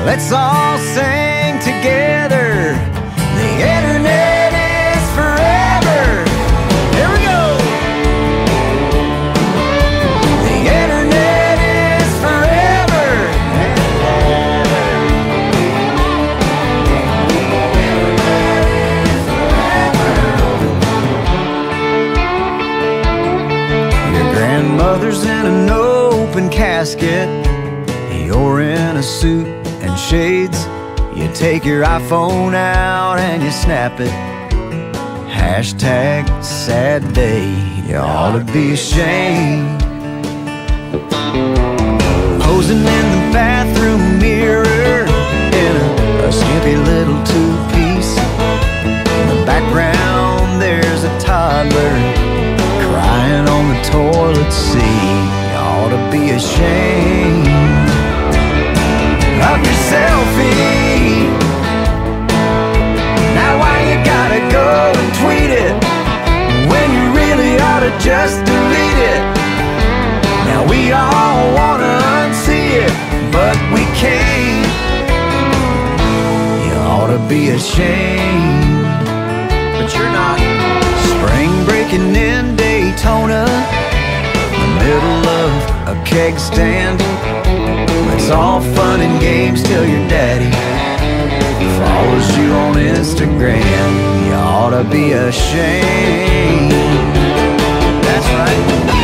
Let's all sing together. The internet is forever. Here we go. The internet is forever. Your grandmother's in an open casket. You're in a suit and shades. You take your iPhone out and you snap it. Hashtag sad day. You ought to be ashamed. Posing in the bathroom mirror in a skimpy little two-piece. In the background there's a toddler crying on the toilet seat. You ought to be ashamed of your selfie. Now why you gotta go and tweet it when you really ought to just delete it? Now we all wanna unsee it, but we can't. You ought to be ashamed, but you're not. Spring breaking in Daytona, the middle of a keg stand. It's all fun and games till your daddy follows you on Instagram. You ought to be ashamed. That's right.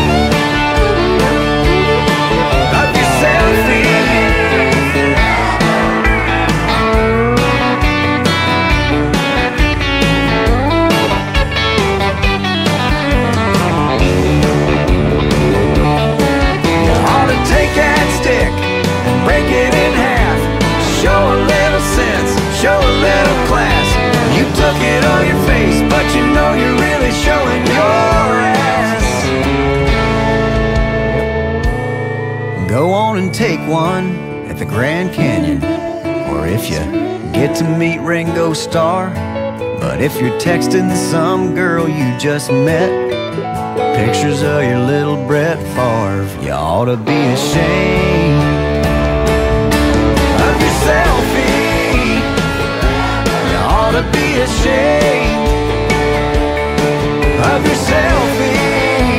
Of your selfie. You ought to take that stick, break it in half, show a little sense, show a little class. You took it on your face, but you know you're really showing your ass. Go on and take one at the Grand Canyon, or if you get to meet Ringo Starr. But if you're texting some girl you just met, pictures of your little Brett Favre, you ought to be ashamed. Selfie, you ought to be ashamed of your selfie.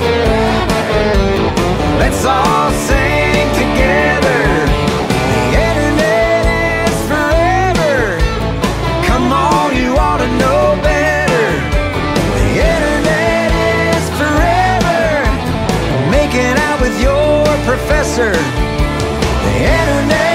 Let's all sing together. The internet is forever. Come on, you ought to know better. The internet is forever. Making out with your professor. The internet